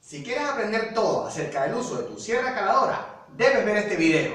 Si quieres aprender todo acerca del uso de tu sierra caladora, debes ver este video.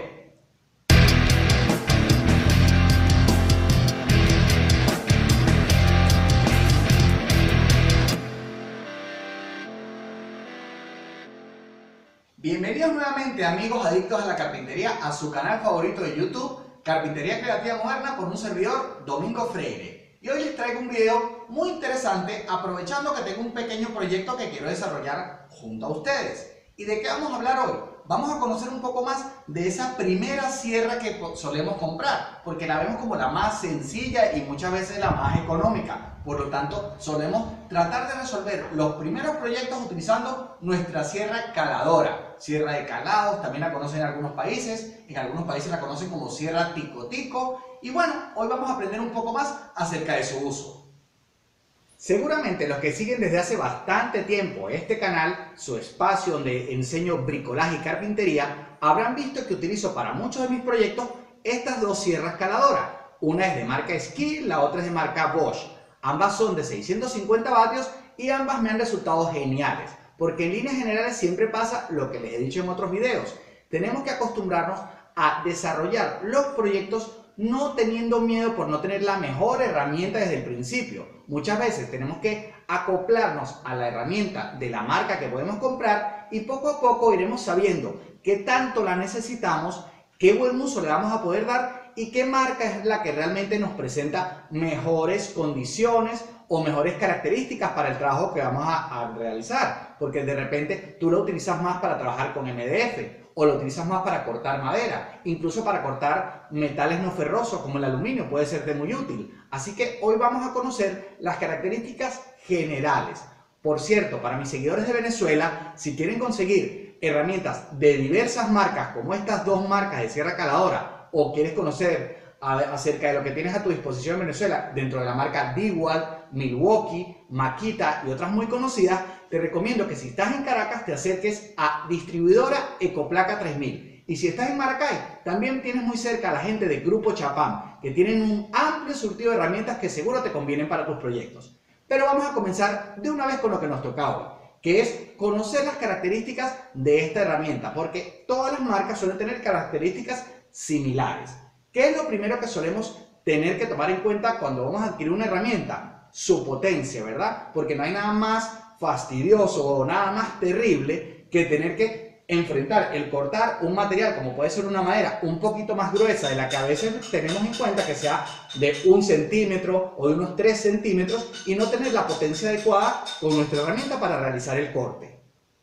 Bienvenidos nuevamente, amigos adictos a la carpintería, a su canal favorito de YouTube, Carpintería Creativa Moderna, por un servidor, Domingo Freire. Y hoy les traigo un video muy interesante, aprovechando que tengo un pequeño proyecto que quiero desarrollar junto a ustedes. ¿Y de qué vamos a hablar hoy? Vamos a conocer un poco más de esa primera sierra que solemos comprar, porque la vemos como la más sencilla y muchas veces la más económica. Por lo tanto, solemos tratar de resolver los primeros proyectos utilizando nuestra sierra caladora. Sierra de calados, también la conocen en algunos países la conocen como sierra tico-tico. Y bueno, hoy vamos a aprender un poco más acerca de su uso. Seguramente los que siguen desde hace bastante tiempo este canal, su espacio donde enseño bricolaje y carpintería, habrán visto que utilizo para muchos de mis proyectos estas dos sierras caladoras. Una es de marca Skil, la otra es de marca Bosch. Ambas son de 650 vatios y ambas me han resultado geniales, porque en líneas generales siempre pasa lo que les he dicho en otros videos. Tenemos que acostumbrarnos a desarrollar los proyectos no teniendo miedo por no tener la mejor herramienta desde el principio. Muchas veces tenemos que acoplarnos a la herramienta de la marca que podemos comprar y poco a poco iremos sabiendo qué tanto la necesitamos, qué buen uso le vamos a poder dar y qué marca es la que realmente nos presenta mejores condiciones o mejores características para el trabajo que vamos a realizar. Porque de repente tú lo utilizas más para trabajar con MDF o lo utilizas más para cortar madera, incluso para cortar metales no ferrosos como el aluminio, puede serte muy útil. Así que hoy vamos a conocer las características generales. Por cierto, para mis seguidores de Venezuela, si quieren conseguir herramientas de diversas marcas como estas dos marcas de sierra caladora, o quieres conocer acerca de lo que tienes a tu disposición en Venezuela dentro de la marca DeWalt, Milwaukee, Makita y otras muy conocidas, te recomiendo que si estás en Caracas te acerques a distribuidora Ecoplaca 3000. Y si estás en Maracay, también tienes muy cerca a la gente de Grupo Chapam, que tienen un amplio surtido de herramientas que seguro te convienen para tus proyectos. Pero vamos a comenzar de una vez con lo que nos tocaba, que es conocer las características de esta herramienta, porque todas las marcas suelen tener características similares. ¿Qué es lo primero que solemos tener que tomar en cuenta cuando vamos a adquirir una herramienta? Su potencia, ¿verdad? Porque no hay nada más fastidioso o nada más terrible que tener que enfrentar el cortar un material como puede ser una madera un poquito más gruesa de la que a veces tenemos en cuenta, que sea de 1 centímetro o de unos 3 centímetros, y no tener la potencia adecuada con nuestra herramienta para realizar el corte.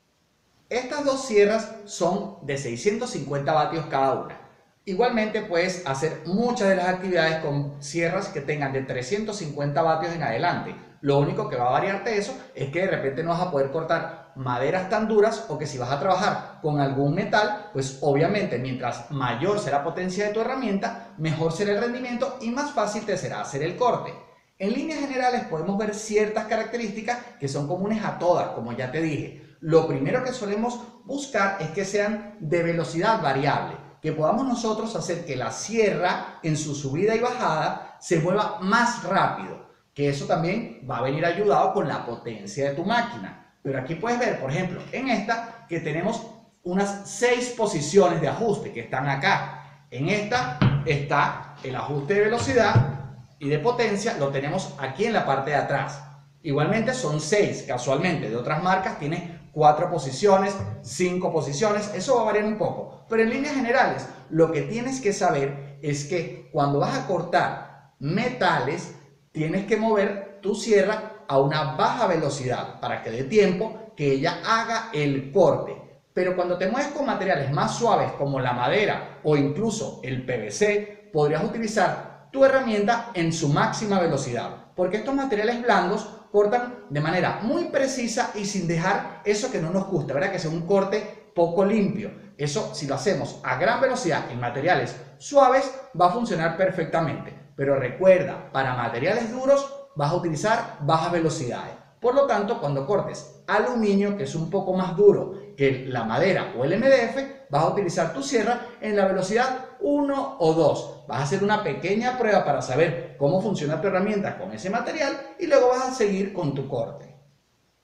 Estas dos sierras son de 650 vatios cada una. Igualmente puedes hacer muchas de las actividades con sierras que tengan de 350 vatios en adelante. Lo único que va a variarte eso es que de repente no vas a poder cortar maderas tan duras, o que si vas a trabajar con algún metal, pues obviamente mientras mayor será la potencia de tu herramienta, mejor será el rendimiento y más fácil te será hacer el corte. En líneas generales podemos ver ciertas características que son comunes a todas, como ya te dije. Lo primero que solemos buscar es que sean de velocidad variable, que podamos nosotros hacer que la sierra en su subida y bajada se mueva más rápido, que eso también va a venir ayudado con la potencia de tu máquina. Pero aquí puedes ver, por ejemplo, en esta que tenemos unas 6 posiciones de ajuste que están acá. En esta está el ajuste de velocidad y de potencia, lo tenemos aquí en la parte de atrás. Igualmente son 6, casualmente de otras marcas tiene 4 posiciones, 5 posiciones, eso va a variar un poco. Pero en líneas generales, lo que tienes que saber es que cuando vas a cortar metales, tienes que mover tu sierra a una baja velocidad para que dé tiempo que ella haga el corte. Pero cuando te mueves con materiales más suaves como la madera o incluso el PVC, podrías utilizar tu herramienta en su máxima velocidad, porque estos materiales blandos cortan de manera muy precisa y sin dejar eso que no nos gusta, ¿verdad? Que sea un corte poco limpio. Eso, si lo hacemos a gran velocidad en materiales suaves, va a funcionar perfectamente. Pero recuerda, para materiales duros vas a utilizar bajas velocidades. Por lo tanto, cuando cortes aluminio, que es un poco más duro que la madera o el MDF, vas a utilizar tu sierra en la velocidad 1 o 2. Vas a hacer una pequeña prueba para saber cómo funciona tu herramienta con ese material y luego vas a seguir con tu corte.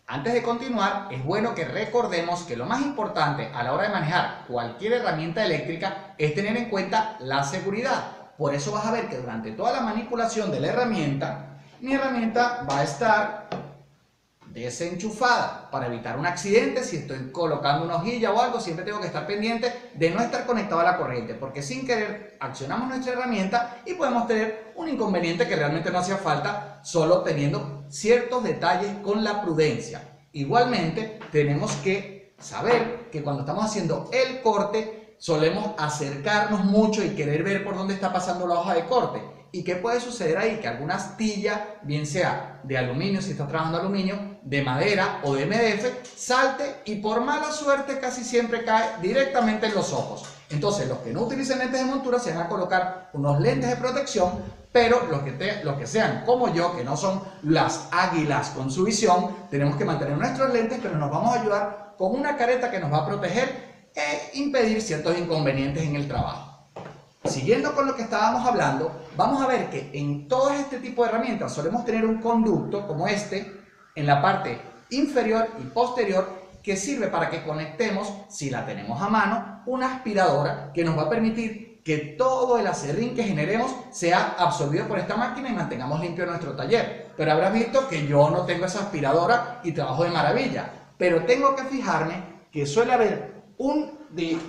Antes de continuar, es bueno que recordemos que lo más importante a la hora de manejar cualquier herramienta eléctrica es tener en cuenta la seguridad. Por eso vas a ver que durante toda la manipulación de la herramienta, mi herramienta va a estar desenchufada para evitar un accidente. Si estoy colocando una hojilla o algo, siempre tengo que estar pendiente de no estar conectado a la corriente, porque sin querer accionamos nuestra herramienta y podemos tener un inconveniente que realmente no hacía falta, solo teniendo ciertos detalles con la prudencia. Igualmente tenemos que saber que cuando estamos haciendo el corte solemos acercarnos mucho y querer ver por dónde está pasando la hoja de corte. ¿Y qué puede suceder ahí? Que alguna astilla, bien sea de aluminio, si estás trabajando aluminio, de madera o de MDF, salte y por mala suerte casi siempre cae directamente en los ojos. Entonces, los que no utilicen lentes de montura se van a colocar unos lentes de protección, pero los que sean como yo, que no son las águilas con su visión, tenemos que mantener nuestros lentes, pero nos vamos a ayudar con una careta que nos va a proteger e impedir ciertos inconvenientes en el trabajo. Siguiendo con lo que estábamos hablando, vamos a ver que en todo este tipo de herramientas solemos tener un conducto como este en la parte inferior y posterior que sirve para que conectemos, si la tenemos a mano, una aspiradora que nos va a permitir que todo el aserrín que generemos sea absorbido por esta máquina y mantengamos limpio nuestro taller. Pero habrás visto que yo no tengo esa aspiradora y trabajo de maravilla, pero tengo que fijarme que suele haber un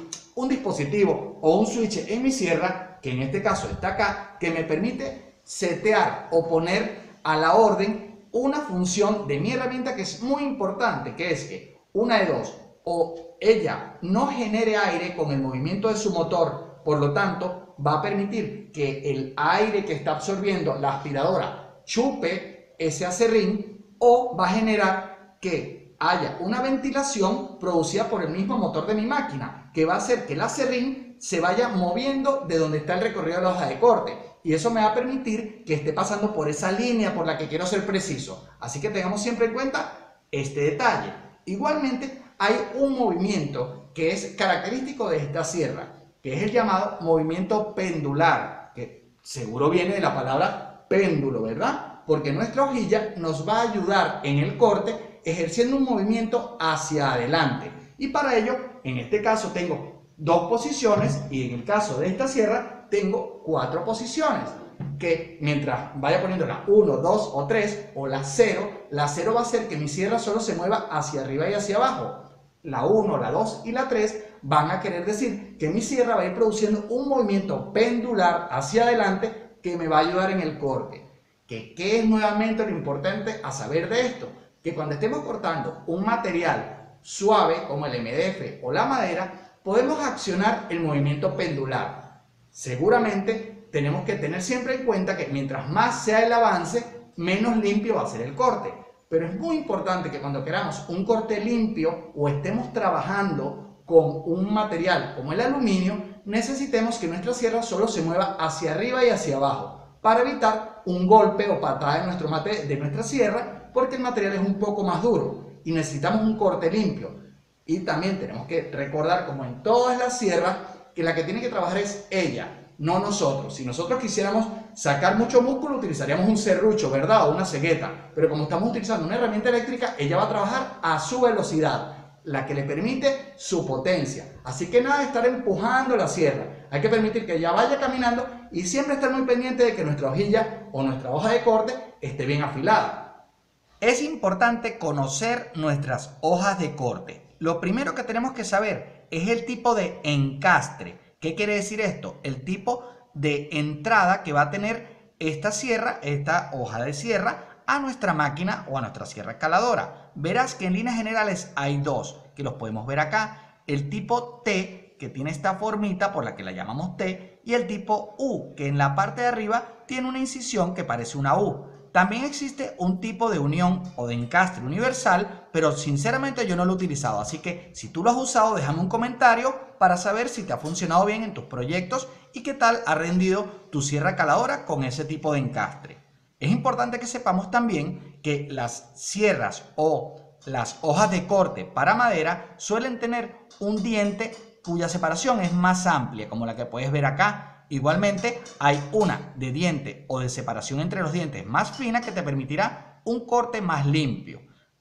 dispositivo o un switch en mi sierra, que en este caso está acá, que me permite setear o poner a la orden una función de mi herramienta que es muy importante, que es que una de dos, o ella no genere aire con el movimiento de su motor, por lo tanto va a permitir que el aire que está absorbiendo la aspiradora chupe ese aserrín, o va a generar que haya una ventilación producida por el mismo motor de mi máquina, que va a hacer que el aserrín se vaya moviendo de donde está el recorrido de la hoja de corte, y eso me va a permitir que esté pasando por esa línea por la que quiero ser preciso. Así que tengamos siempre en cuenta este detalle. Igualmente hay un movimiento que es característico de esta sierra, que es el llamado movimiento pendular, que seguro viene de la palabra péndulo, ¿verdad? Porque nuestra hojilla nos va a ayudar en el corte ejerciendo un movimiento hacia adelante, y para ello en este caso tengo dos posiciones, y en el caso de esta sierra tengo 4 posiciones, que mientras vaya poniendo la 1, 2 o 3 o la 0 va a hacer que mi sierra solo se mueva hacia arriba y hacia abajo. La 1, la 2 y la 3 van a querer decir que mi sierra va a ir produciendo un movimiento pendular hacia adelante que me va a ayudar en el corte. ¿Qué es nuevamente lo importante a saber de esto? Que cuando estemos cortando un material suave como el MDF o la madera, podemos accionar el movimiento pendular. Seguramente tenemos que tener siempre en cuenta que mientras más sea el avance, menos limpio va a ser el corte. Pero es muy importante que cuando queramos un corte limpio o estemos trabajando con un material como el aluminio, necesitemos que nuestra sierra solo se mueva hacia arriba y hacia abajo para evitar un golpe o patada de nuestra sierra, porque el material es un poco más duro y necesitamos un corte limpio. Y también tenemos que recordar, como en todas las sierras, que la que tiene que trabajar es ella, no nosotros. Si nosotros quisiéramos sacar mucho músculo, utilizaríamos un serrucho, ¿verdad? O una cegueta. Pero como estamos utilizando una herramienta eléctrica, ella va a trabajar a su velocidad, la que le permite su potencia. Así que nada de estar empujando la sierra. Hay que permitir que ella vaya caminando y siempre estar muy pendiente de que nuestra hojilla o nuestra hoja de corte esté bien afilada. Es importante conocer nuestras hojas de corte. Lo primero que tenemos que saber es el tipo de encastre. ¿Qué quiere decir esto? El tipo de entrada que va a tener esta sierra, esta hoja de sierra, a nuestra máquina o a nuestra sierra escaladora. Verás que en líneas generales hay dos, que los podemos ver acá. El tipo T, que tiene esta formita por la que la llamamos T, y el tipo U, que en la parte de arriba tiene una incisión que parece una U. También existe un tipo de unión o de encastre universal, pero sinceramente yo no lo he utilizado, así que si tú lo has usado, déjame un comentario para saber si te ha funcionado bien en tus proyectos y qué tal ha rendido tu sierra caladora con ese tipo de encastre. Es importante que sepamos también que las sierras o las hojas de corte para madera suelen tener un diente cuya separación es más amplia, como la que puedes ver acá. Igualmente hay una de diente o de separación entre los dientes más fina que te permitirá un corte más limpio.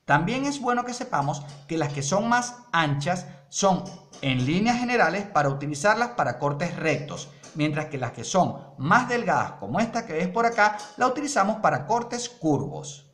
También es bueno que sepamos que las que son más anchas son en líneas generales para utilizarlas para cortes rectos, mientras que las que son más delgadas como esta que ves por acá la utilizamos para cortes curvos.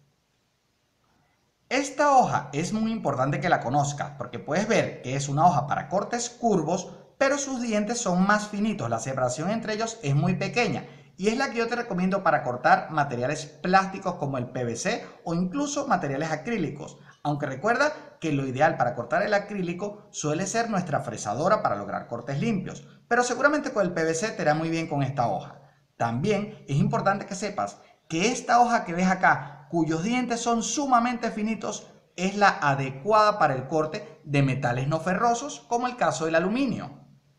Esta hoja es muy importante que la conozcas porque puedes ver que es una hoja para cortes curvos, pero sus dientes son más finitos, la separación entre ellos es muy pequeña y es la que yo te recomiendo para cortar materiales plásticos como el PVC o incluso materiales acrílicos, aunque recuerda que lo ideal para cortar el acrílico suele ser nuestra fresadora para lograr cortes limpios, pero seguramente con el PVC te irá muy bien con esta hoja. También es importante que sepas que esta hoja que ves acá, cuyos dientes son sumamente finitos, es la adecuada para el corte de metales no ferrosos, como el caso del aluminio.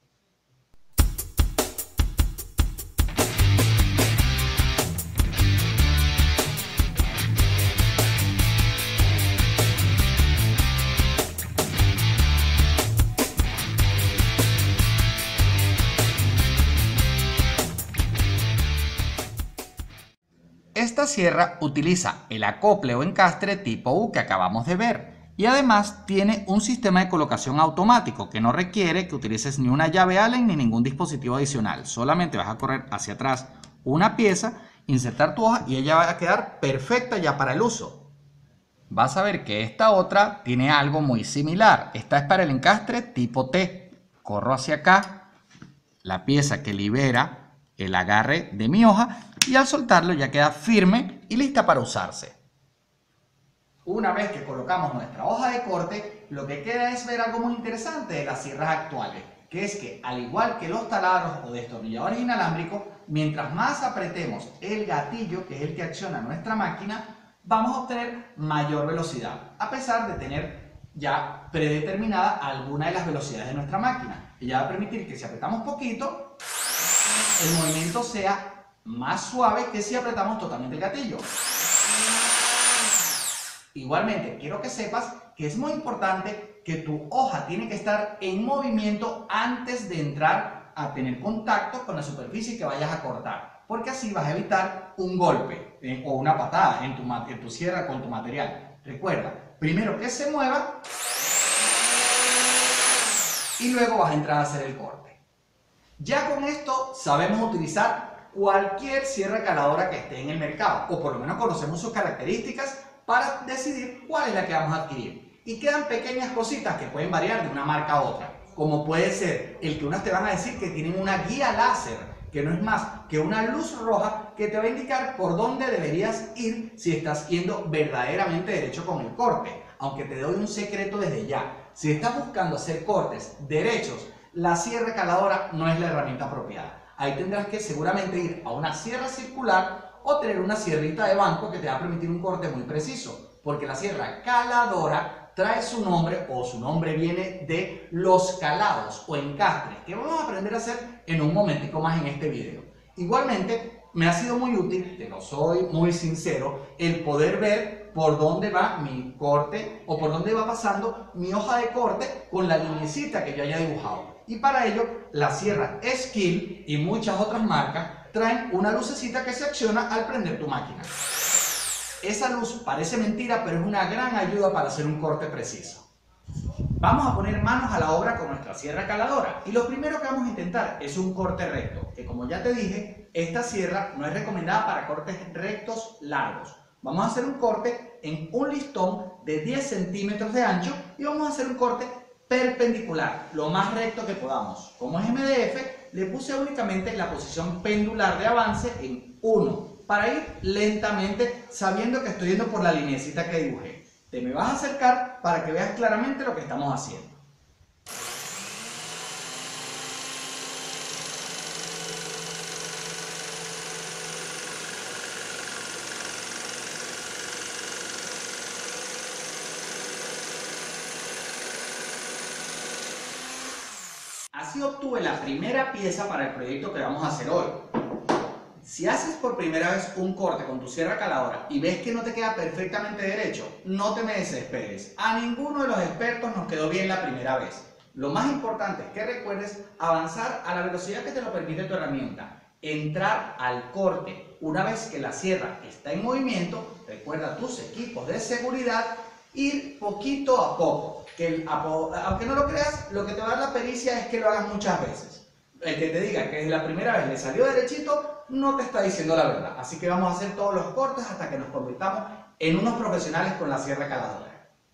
Esta sierra utiliza el acople o encastre tipo U que acabamos de ver y además tiene un sistema de colocación automático que no requiere que utilices ni una llave Allen ni ningún dispositivo adicional. Solamente vas a correr hacia atrás una pieza, insertar tu hoja y ella va a quedar perfecta ya para el uso. Vas a ver que esta otra tiene algo muy similar. Esta es para el encastre tipo T. Corro hacia acá, la pieza que libera el agarre de mi hoja y al soltarlo ya queda firme y lista para usarse. Una vez que colocamos nuestra hoja de corte, lo que queda es ver algo muy interesante de las sierras actuales, que es que al igual que los taladros o destornilladores inalámbricos, mientras más apretemos el gatillo, que es el que acciona nuestra máquina, vamos a obtener mayor velocidad, a pesar de tener ya predeterminada alguna de las velocidades de nuestra máquina. Ella va a permitir que si apretamos poquito, el movimiento sea más suave que si apretamos totalmente el gatillo. Igualmente, quiero que sepas que es muy importante que tu hoja tiene que estar en movimiento antes de entrar a tener contacto con la superficie que vayas a cortar, porque así vas a evitar un golpe o una patada en tu sierra con tu material. Recuerda, primero que se mueva y luego vas a entrar a hacer el corte. Ya con esto sabemos utilizar cualquier sierra caladora que esté en el mercado, o por lo menos conocemos sus características para decidir cuál es la que vamos a adquirir. Y quedan pequeñas cositas que pueden variar de una marca a otra, como puede ser el que unas te van a decir que tienen una guía láser, que no es más que una luz roja que te va a indicar por dónde deberías ir si estás yendo verdaderamente derecho con el corte. Aunque te doy un secreto desde ya, si estás buscando hacer cortes derechos, la sierra caladora no es la herramienta apropiada. Ahí tendrás que seguramente ir a una sierra circular o tener una sierrita de banco que te va a permitir un corte muy preciso, porque la sierra caladora trae su nombre o su nombre viene de los calados o encastres que vamos a aprender a hacer en un momentico más en este video. Igualmente me ha sido muy útil, te lo soy muy sincero, el poder ver por dónde va mi corte o por dónde va pasando mi hoja de corte con la linecita que yo haya dibujado. Y para ello, la sierra Skil y muchas otras marcas traen una lucecita que se acciona al prender tu máquina. Esa luz parece mentira, pero es una gran ayuda para hacer un corte preciso. Vamos a poner manos a la obra con nuestra sierra caladora y lo primero que vamos a intentar es un corte recto, que como ya te dije, esta sierra no es recomendada para cortes rectos largos. Vamos a hacer un corte en un listón de 10 centímetros de ancho y vamos a hacer un corte perpendicular, lo más recto que podamos. Como es MDF, le puse únicamente la posición pendular de avance en 1 para ir lentamente sabiendo que estoy yendo por la lineecita que dibujé. Te me vas a acercar para que veas claramente lo que estamos haciendo. Así obtuve la primera pieza para el proyecto que vamos a hacer hoy. Si haces por primera vez un corte con tu sierra caladora y ves que no te queda perfectamente derecho, no te me desesperes. A ninguno de los expertos nos quedó bien la primera vez. Lo más importante es que recuerdes avanzar a la velocidad que te lo permite tu herramienta. Entrar al corte una vez que la sierra está en movimiento, recuerda tus equipos de seguridad ir poquito a poco. Aunque no lo creas, lo que te va a dar la pericia es que lo hagas muchas veces. El que te diga que desde la primera vez le salió derechito, no te está diciendo la verdad. Así que vamos a hacer todos los cortes hasta que nos convirtamos en unos profesionales con la sierra caladora.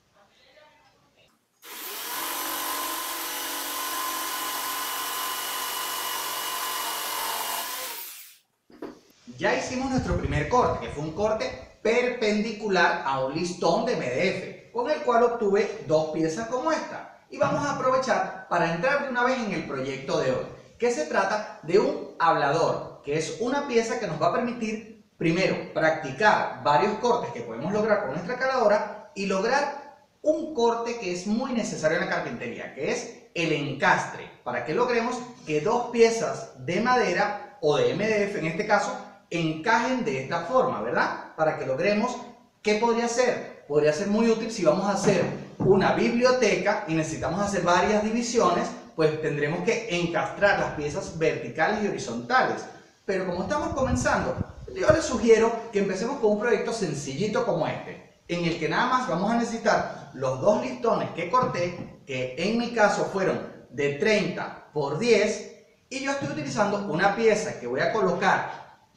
Ya hicimos nuestro primer corte, que fue un corte perpendicular a un listón de MDF, con el cual obtuve dos piezas como esta. Y vamos a aprovechar para entrar de una vez en el proyecto de hoy, que se trata de un hablador, que es una pieza que nos va a permitir, primero, practicar varios cortes que podemos lograr con nuestra caladora y lograr un corte que es muy necesario en la carpintería, que es el encastre, para que logremos que dos piezas de madera o de MDF en este caso encajen de esta forma, ¿verdad? Para que logremos, ¿qué podría ser? Podría ser muy útil si vamos a hacer una biblioteca y necesitamos hacer varias divisiones, pues tendremos que encastrar las piezas verticales y horizontales. Pero como estamos comenzando, yo les sugiero que empecemos con un proyecto sencillito como este, en el que nada más vamos a necesitar los dos listones que corté, que en mi caso fueron de 30 por 10, y yo estoy utilizando una pieza que voy a colocar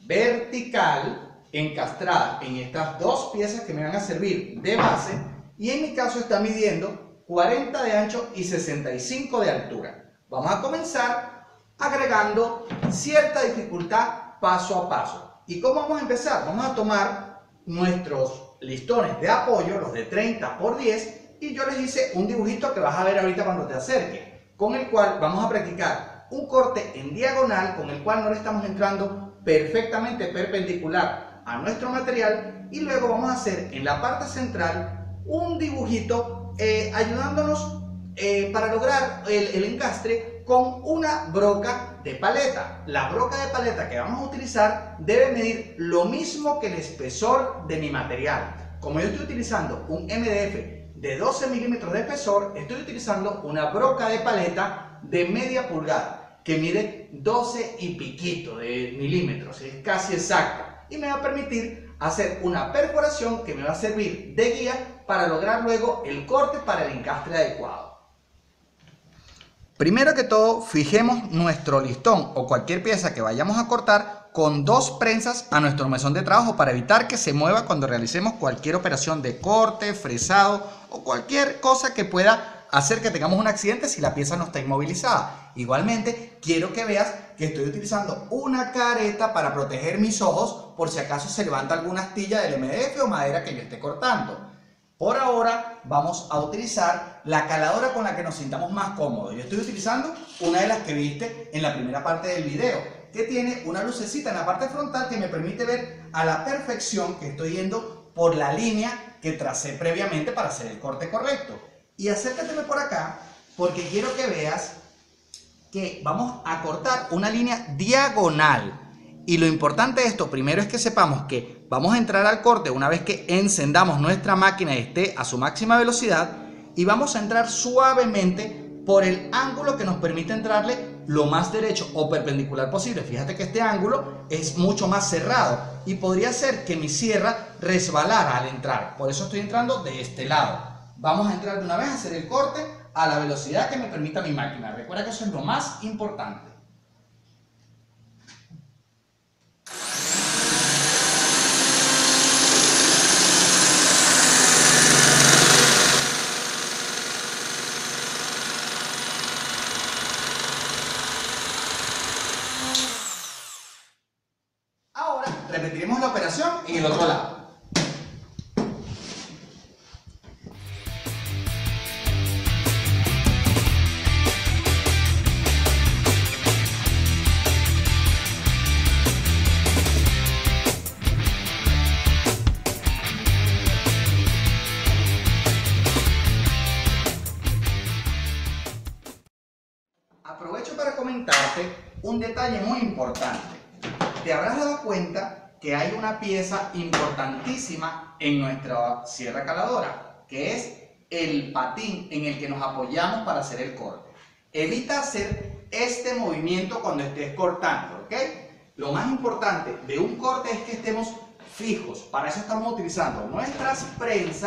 vertical, encastrada en estas dos piezas que me van a servir de base, y en mi caso está midiendo 40 de ancho y 65 de altura. Vamos a comenzar agregando cierta dificultad paso a paso. ¿Y cómo vamos a empezar? Vamos a tomar nuestros listones de apoyo, los de 30 por 10, y yo les hice un dibujito que vas a ver ahorita cuando te acerques, con el cual vamos a practicar un corte en diagonal, con el cual no le estamos entrando perfectamente perpendicular a nuestro material, y luego vamos a hacer en la parte central un dibujito ayudándonos para lograr el encastre con una broca de paleta. La broca de paleta que vamos a utilizar debe medir lo mismo que el espesor de mi material. Como yo estoy utilizando un MDF de 12 milímetros de espesor, estoy utilizando una broca de paleta de media pulgada que mide 12 y piquito de milímetros, es casi exacta, y me va a permitir hacer una perforación que me va a servir de guía para lograr luego el corte para el encastre adecuado. Primero que todo, fijemos nuestro listón o cualquier pieza que vayamos a cortar con dos prensas a nuestro mesón de trabajo para evitar que se mueva cuando realicemos cualquier operación de corte, fresado o cualquier cosa que pueda hacer que tengamos un accidente si la pieza no está inmovilizada. Igualmente, quiero que veas que estoy utilizando una careta para proteger mis ojos por si acaso se levanta alguna astilla del MDF o madera que yo esté cortando. Por ahora vamos a utilizar la caladora con la que nos sintamos más cómodos. Yo estoy utilizando una de las que viste en la primera parte del video, que tiene una lucecita en la parte frontal que me permite ver a la perfección que estoy yendo por la línea que tracé previamente para hacer el corte correcto. Y acércateme por acá porque quiero que veas que vamos a cortar una línea diagonal. Y lo importante de esto primero es que sepamos que vamos a entrar al corte una vez que encendamos nuestra máquina y esté a su máxima velocidad, y vamos a entrar suavemente por el ángulo que nos permite entrarle lo más derecho o perpendicular posible. Fíjate que este ángulo es mucho más cerrado y podría ser que mi sierra resbalara al entrar. Por eso estoy entrando de este lado. Vamos a entrar de una vez a hacer el corte a la velocidad que me permita mi máquina. Recuerda que eso es lo más importante. Ahora repetiremos la operación en el otro lado. Aprovecho para comentarte un detalle muy importante. Te habrás dado cuenta que hay una pieza importantísima en nuestra sierra caladora, que es el patín en el que nos apoyamos para hacer el corte. Evita hacer este movimiento cuando estés cortando, ¿ok? Lo más importante de un corte es que estemos fijos. Para eso estamos utilizando nuestras prensas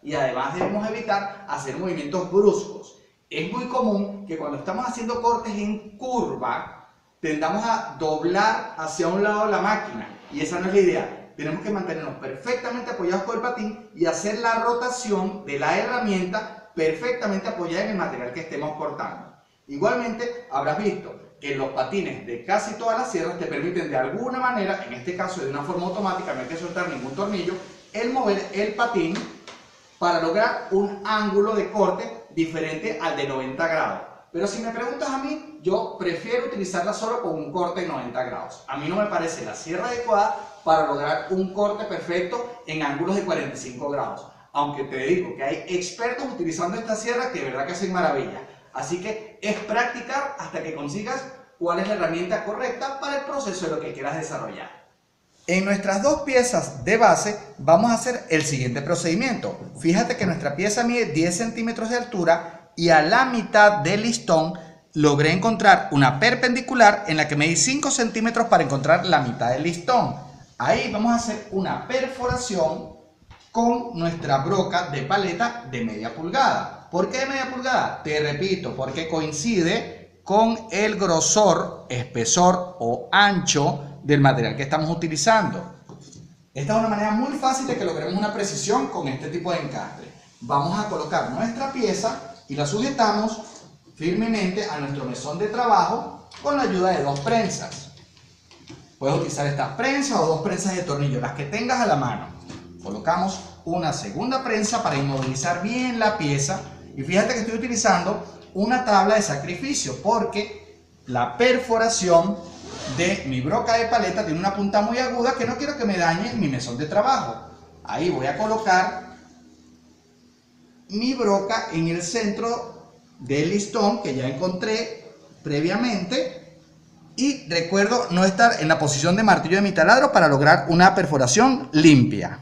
y además debemos evitar hacer movimientos bruscos. Es muy común que cuando estamos haciendo cortes en curva tendamos a doblar hacia un lado la máquina y esa no es la idea. Tenemos que mantenernos perfectamente apoyados con el patín y hacer la rotación de la herramienta perfectamente apoyada en el material que estemos cortando. Igualmente habrás visto que los patines de casi todas las sierras te permiten de alguna manera, en este caso de una forma automática, no hay que soltar ningún tornillo, el mover el patín para lograr un ángulo de corte diferente al de 90 grados. Pero si me preguntas a mí, yo prefiero utilizarla solo con un corte de 90 grados. A mí no me parece la sierra adecuada para lograr un corte perfecto en ángulos de 45 grados. Aunque te digo que hay expertos utilizando esta sierra que de verdad que hacen maravilla. Así que es practicar hasta que consigas cuál es la herramienta correcta para el proceso de lo que quieras desarrollar. En nuestras dos piezas de base vamos a hacer el siguiente procedimiento. Fíjate que nuestra pieza mide 10 centímetros de altura y a la mitad del listón logré encontrar una perpendicular en la que medí 5 centímetros para encontrar la mitad del listón. Ahí vamos a hacer una perforación con nuestra broca de paleta de media pulgada. ¿Por qué de media pulgada? Te repito, porque coincide con el grosor, espesor o ancho del material que estamos utilizando. Esta es una manera muy fácil de que logremos una precisión con este tipo de encastre. Vamos a colocar nuestra pieza y la sujetamos firmemente a nuestro mesón de trabajo con la ayuda de dos prensas. Puedes utilizar estas prensas o dos prensas de tornillo, las que tengas a la mano. Colocamos una segunda prensa para inmovilizar bien la pieza y fíjate que estoy utilizando una tabla de sacrificio porque la perforación de mi broca de paleta tiene una punta muy aguda que no quiero que me dañe mi mesón de trabajo. Ahí voy a colocar mi broca en el centro del listón que ya encontré previamente y recuerdo no estar en la posición de martillo de mi taladro para lograr una perforación limpia.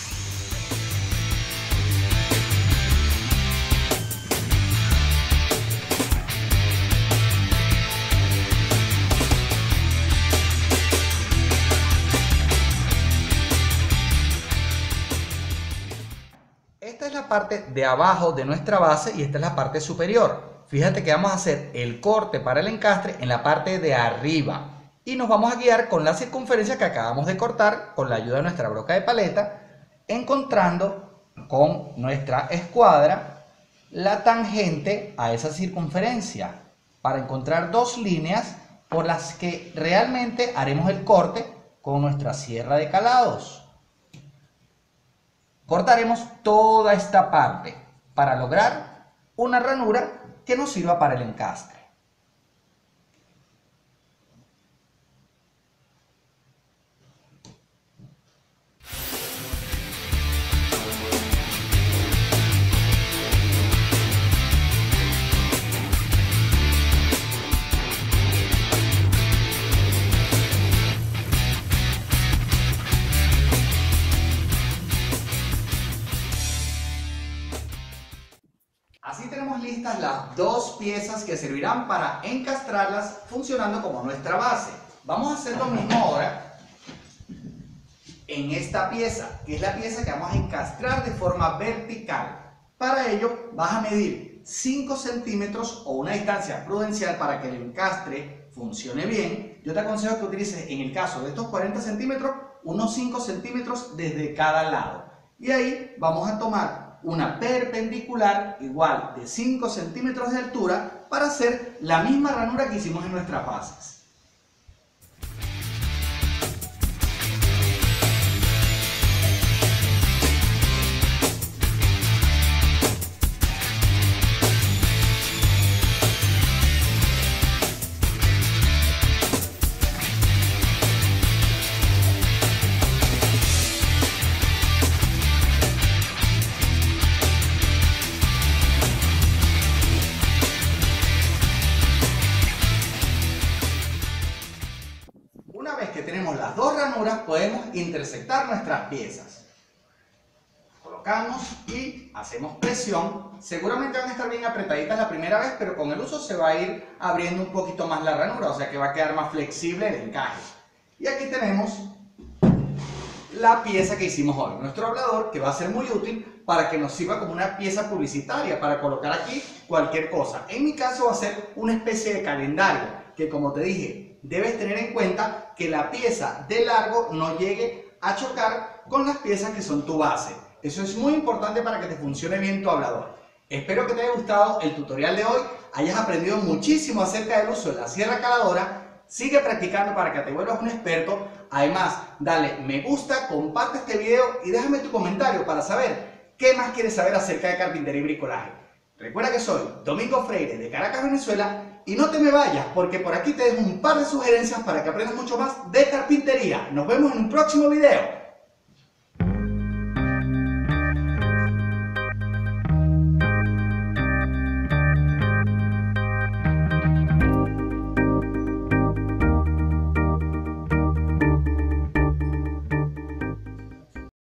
Esta es la parte de abajo de nuestra base y esta es la parte superior. Fíjate que vamos a hacer el corte para el encastre en la parte de arriba y nos vamos a guiar con la circunferencia que acabamos de cortar con la ayuda de nuestra broca de paleta, encontrando con nuestra escuadra la tangente a esa circunferencia para encontrar dos líneas por las que realmente haremos el corte con nuestra sierra de calados. Cortaremos toda esta parte para lograr una ranura que nos sirva para el encastre. Así tenemos listas las dos piezas que servirán para encastrarlas funcionando como nuestra base. Vamos a hacer lo mismo ahora en esta pieza, que es la pieza que vamos a encastrar de forma vertical. Para ello vas a medir 5 centímetros o una distancia prudencial para que el encastre funcione bien. Yo te aconsejo que utilices, en el caso de estos 40 centímetros, unos 5 centímetros desde cada lado. Y ahí vamos a tomar una perpendicular igual de 5 centímetros de altura para hacer la misma ranura que hicimos en nuestras bases. Una vez que tenemos las dos ranuras, podemos intersectar nuestras piezas. Colocamos y hacemos presión. Seguramente van a estar bien apretaditas la primera vez, pero con el uso se va a ir abriendo un poquito más la ranura, o sea que va a quedar más flexible el encaje. Y aquí tenemos la pieza que hicimos hoy, nuestro hablador, que va a ser muy útil para que nos sirva como una pieza publicitaria para colocar aquí cualquier cosa. En mi caso va a ser una especie de calendario que, como te dije, debes tener en cuenta que la pieza de largo no llegue a chocar con las piezas que son tu base. Eso es muy importante para que te funcione bien tu hablador. Espero que te haya gustado el tutorial de hoy, hayas aprendido muchísimo acerca del uso de la sierra caladora. Sigue practicando para que te vuelvas un experto. Además, dale me gusta, comparte este video y déjame tu comentario para saber qué más quieres saber acerca de carpintería y bricolaje. Recuerda que soy Domingo Freire de Caracas, Venezuela, y no te me vayas porque por aquí te dejo un par de sugerencias para que aprendas mucho más de carpintería. Nos vemos en un próximo video.